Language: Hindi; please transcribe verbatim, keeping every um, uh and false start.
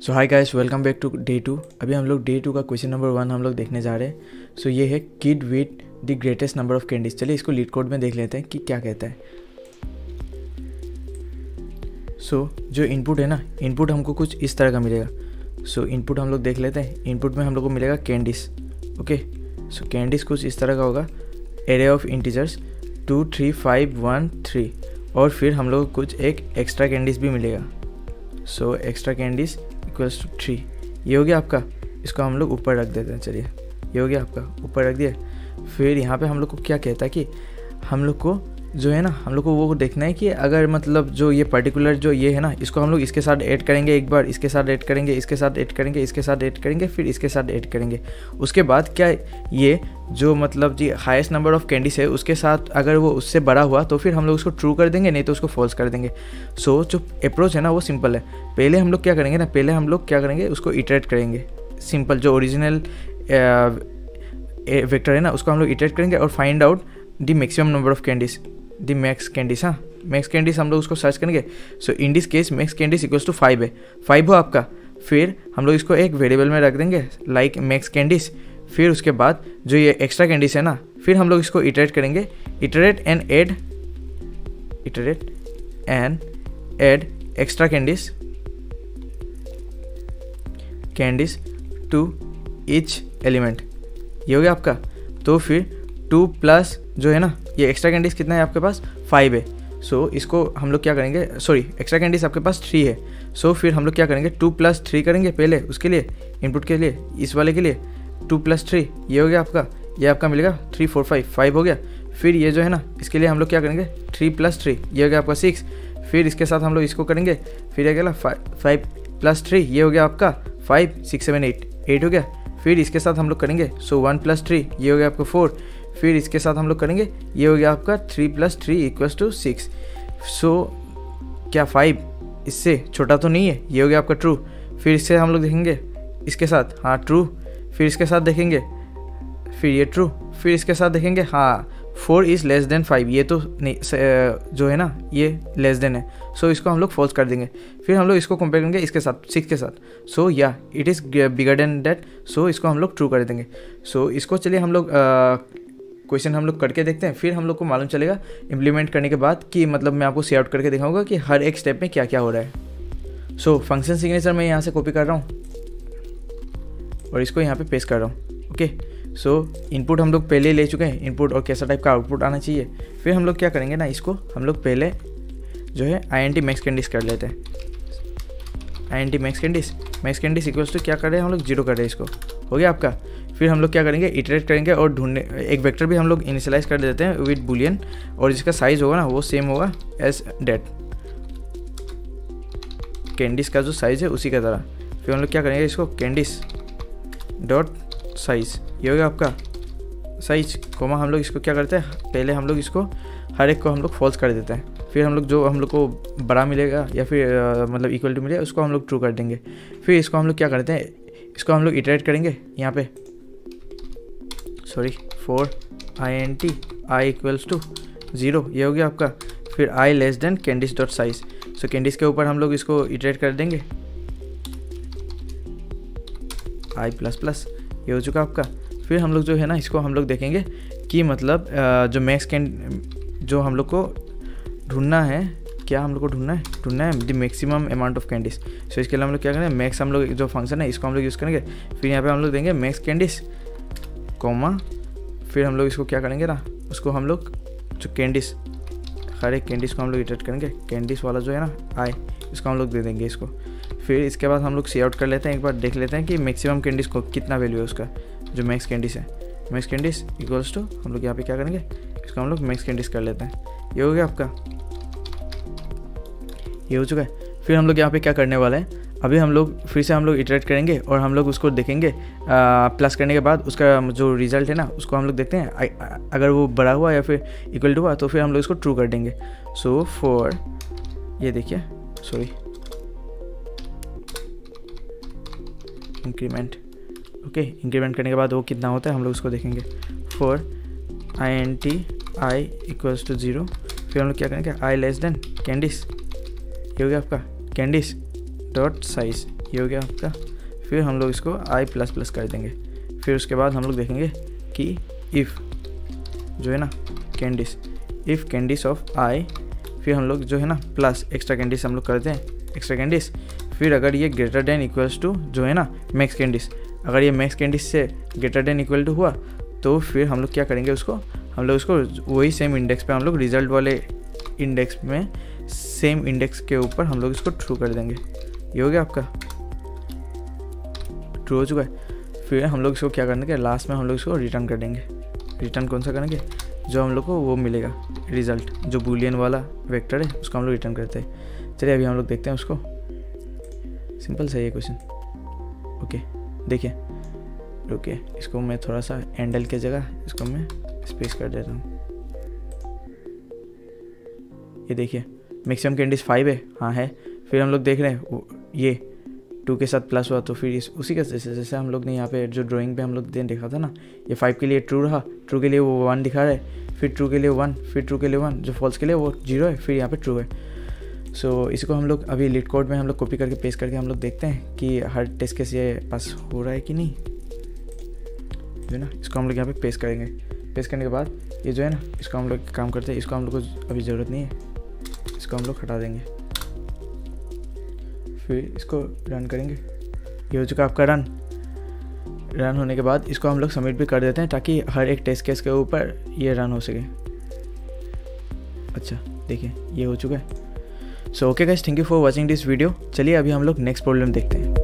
So hi guys, welcome back to day two. अभी हम लोग डे टू का क्वेश्चन नंबर वन हम लोग देखने जा रहे हैं। सो so, ये है kid with the greatest number of candies. चलिए इसको लीड कोड में देख लेते हैं कि क्या कहता है। सो so, जो इनपुट है ना, इनपुट हमको कुछ इस तरह का मिलेगा। सो so, इनपुट हम लोग देख लेते हैं। इनपुट में हम लोग को मिलेगा कैंडीज। ओके, सो कैंडीज कुछ इस तरह का होगा। Array of integers two three five one three, और फिर हम लोग को कुछ एक एक्स्ट्रा कैंडीज भी मिलेगा। So extra candies equals to three. ये हो गया आपका। इसको हम लोग ऊपर रख देते हैं। चलिए, ये हो गया आपका, ऊपर रख दिए। फिर यहाँ पे हम लोग को क्या कहता है कि हम लोग को जो है ना, हम लोग को वो देखना है कि अगर मतलब जो ये पर्टिकुलर जो ये है ना, इसको हम लोग इसके साथ ऐड करेंगे, एक बार इसके साथ ऐड करेंगे, इसके साथ ऐड करेंगे, इसके साथ ऐड करेंगे, फिर इसके साथ ऐड करेंगे। उसके बाद क्या ये जो मतलब जी हाईएस्ट नंबर ऑफ कैंडीज है उसके साथ अगर वो उससे बड़ा हुआ तो फिर हम लोग उसको ट्रू कर देंगे, नहीं तो उसको फॉल्स कर देंगे। सो so, जो अप्रोच है ना वो सिंपल है। पहले हम लोग क्या करेंगे ना, पहले हम लोग क्या करेंगे, उसको इटरेट करेंगे। सिंपल जो ओरिजिनल वेक्टर है ना उसको हम लोग इटरेट करेंगे और find out the maximum number of candies, the max candies. हाँ, मैक्स कैंडीज हम लोग उसको सर्च करेंगे। So in this case max candies equals to five है। फाइव हो आपका। फिर हम लोग इसको एक वेरिएबल में रख देंगे लाइक मैक्स कैंडीज। फिर उसके बाद जो ये एक्स्ट्रा कैंडीज है ना, फिर हम लोग इसको इटरेट करेंगे। Iterate and add, iterate and add extra candies candies to each element. ये हो गया आपका। तो फिर टू प्लस जो है ना, ये एक्स्ट्रा कैंडीज कितना है आपके पास, फाइव है। सो so, इसको हम लोग क्या करेंगे, सॉरी एक्स्ट्रा कैंडीज आपके पास थ्री है। सो so, फिर हम लोग क्या करेंगे, टू प्लस थ्री करेंगे पहले उसके लिए, इनपुट के लिए, इस वाले के लिए टू प्लस थ्री। ये हो गया आपका, ये आपका मिलेगा थ्री फोर फाइव, फाइव हो गया। फिर ये जो है ना, इसके लिए हम लोग क्या करेंगे, थ्री प्लस थ्री, ये हो गया आपका सिक्स। फिर इसके साथ हम लोग इसको करेंगे, फिर ये गया फाइव प्लस थ्री, ये हो गया आपका five, six seven eight, eight हो गया। फिर इसके साथ हम लोग करेंगे, सो वन प्लस थ्री, ये हो गया आपका फोर। फिर इसके साथ हम लोग करेंगे, ये हो गया आपका three plus three equals to six. So क्या फाइव इससे छोटा तो नहीं है, ये हो गया आपका ट्रू। फिर इससे हम लोग देखेंगे इसके साथ, हाँ ट्रू। फिर इसके साथ देखेंगे, फिर ये ट्रू। फिर इसके साथ देखेंगे, हाँ four is less than five, ये तो नहीं जो है ना ये लेस देन है। सो so, इसको हम लोग फॉल्स कर देंगे। फिर हम लोग इसको कंपेयर करेंगे इसके साथ, सिक्स के साथ। सो या it is bigger than that, so इसको हम लोग ट्रू कर देंगे। सो so, इसको चलिए हम लोग क्वेश्चन हम लोग करके देखते हैं। फिर हम लोग को मालूम चलेगा इम्प्लीमेंट करने के बाद कि मतलब मैं आपको सी आउट करके दिखाऊंगा कि हर एक स्टेप में क्या क्या हो रहा है। सो फंक्शन सिग्नेचर मैं यहाँ से कॉपी कर रहा हूँ और इसको यहाँ पे पेस्ट कर रहा हूँ। ओके, सो इनपुट हम लोग पहले ही ले चुके हैं, इनपुट और कैसा टाइप का आउटपुट आना चाहिए। फिर हम लोग क्या करेंगे ना, इसको हम लोग पहले जो है I N T max candies कर लेते हैं। I N T max candies, max candies equals to क्या कर रहे हैं हम लोग, जीरो कर रहे हैं। इसको हो गया आपका। फिर हम लोग क्या करेंगे, इटरेट करेंगे और ढूंढने एक वेक्टर भी हम लोग इनिशियलाइज कर देते हैं विद बुलियन, और जिसका साइज होगा ना वो सेम होगा एज डेट, कैंडीज का जो साइज है उसी का तरह। फिर हम लोग क्या करेंगे, इसको कैंडीज डॉट साइज, ये हो गया आपका साइज कोमा। हम लोग इसको क्या करते हैं, पहले हम लोग इसको हर एक को हम लोग फॉल्स कर देते हैं। फिर हम लोग जो हम लोग को बड़ा मिलेगा या फिर आ, मतलब इक्वल टू मिलेगा उसको हम लोग ट्रू कर देंगे। फिर इसको हम लोग क्या करते हैं, इसको हम लोग इटरेट करेंगे यहाँ पे, sorry for I N T I equals to zero, ये हो गया आपका। फिर I less than candies dot size. So candies के ऊपर हम लोग इसको इटरेट कर देंगे, आई प्लस प्लस, ये हो चुका आपका। फिर हम लोग जो है ना, इसको हम लोग देखेंगे कि मतलब जो मैक्स कैंड जो हम लोग को ढूंढना है, क्या हम लोग को ढूंढना है, ढूंढना है the maximum amount of candies. So इसके लिए हम लोग क्या करेंगे, मैक्स हम लोग जो फंक्शन है इसको हम लोग यूज़ करेंगे। फिर यहाँ पे हम लोग देंगे मैक्स कैंडीज कॉमा, फिर हम लोग इसको क्या करेंगे ना, उसको हम लोग जो कैंडीज, हर एक कैंडीज को हम लोग इटरेट करेंगे। कैंडीज वाला जो है ना आई, इसको हम लोग दे देंगे इसको। फिर इसके बाद हम लोग सी आउट कर लेते हैं, एक बार देख लेते हैं कि मैक्सिमम कैंडीज को कितना वैल्यू है उसका, जो मैक्स कैंडीज है। मैक्स कैंडीज इक्वल्स टू हम लोग यहाँ पे क्या करेंगे, इसको हम लोग मैक्स कैंडीज कर लेते हैं। ये हो गया आपका, ये हो चुका है। फिर हम लोग यहाँ पे क्या करने वाले हैं, अभी हम लोग फिर से हम लोग इटरेट करेंगे और हम लोग उसको देखेंगे आ, प्लस करने के बाद उसका जो रिज़ल्ट है ना उसको हम लोग देखते हैं। अगर वो बड़ा हुआ या फिर इक्वल टू हुआ तो फिर हम लोग इसको ट्रू कर देंगे। सो फॉर ये देखिए, सॉरी इंक्रीमेंट, ओके इंक्रीमेंट करने के बाद वो कितना होता है हम लोग उसको देखेंगे। For I N T I equals to zero, फिर हम लोग क्या करेंगे, आई लेस देन कैंडीज, ये हो गया आपका कैंडीज डॉट साइज, ये हो गया आपका। फिर हम लोग इसको आई प्लस प्लस कर देंगे। फिर उसके बाद हम लोग देखेंगे कि इफ़ जो है ना कैंडिस, इफ़ कैंडिस ऑफ आई, फिर हम लोग जो है ना प्लस एक्स्ट्रा कैंडिस हम लोग करते हैं, एक्स्ट्रा कैंडिस। फिर अगर ये ग्रेटर देन इक्वल्स टू जो है ना मैक्स कैंडिस, अगर ये मैक्स कैंडिस से ग्रेटर देन इक्वल टू हुआ तो फिर हम लोग क्या करेंगे, उसको हम लोग उसको वही सेम इंडेक्स पे हम लोग रिजल्ट वाले इंडेक्स में सेम इंडेक्स के ऊपर हम लोग इसको ट्रू कर देंगे। ये हो गया आपका, ट्रू हो चुका है। फिर हम लोग इसको क्या करेंगे, लास्ट में हम लोग इसको रिटर्न कर देंगे। रिटर्न कौन सा करेंगे, जो हम लोग को वो मिलेगा रिजल्ट, जो बूलियन वाला वेक्टर है उसको हम लोग रिटर्न करते हैं। चलिए अभी हम लोग देखते हैं उसको। सिंपल सा ये क्वेश्चन। ओके देखिए, रुकिए, इसको मैं थोड़ा सा एंडल के जगह इसको मैं स्पेस कर देता हूँ। ये देखिए मैक्सिमम कैंडिस फाइव है, हाँ है। फिर हम लोग देख रहे हैं ये टू के साथ प्लस हुआ, तो फिर इस उसी के जैसे जैसे हम लोग ने यहाँ पे जो ड्राइंग पे हम लोग ने देखा था ना, ये फाइव के लिए ट्रू रहा, ट्रू के लिए वो वन दिखा रहा है, फिर ट्रू के लिए वन, फिर ट्रू के लिए वन, जो फॉल्स के लिए वो जीरो है, फिर यहाँ पे ट्रू है। सो so, इसको हम लोग अभी लीड कोड में हम लोग कॉपी करके पेस्ट करके हम लोग देखते हैं कि हर टेस्ट केस ये पास हो रहा है कि नहीं, जो है ना। इसको हम लोग यहाँ पे पेस्ट करेंगे। पेस्ट करने के बाद ये जो है ना, इसको हम लोग काम करते हैं, इसको हम लोग को अभी ज़रूरत नहीं है, इसको हम लोग हटा देंगे। फिर इसको रन करेंगे। ये हो चुका आपका रन। रन होने के बाद इसको हम लोग सबमिट भी कर देते हैं ताकि हर एक टेस्ट केस के ऊपर ये रन हो सके। अच्छा देखिए ये हो चुका है। So okay guys, thank you for watching this video. चलिए अभी हम लोग नेक्स्ट प्रॉब्लम देखते हैं।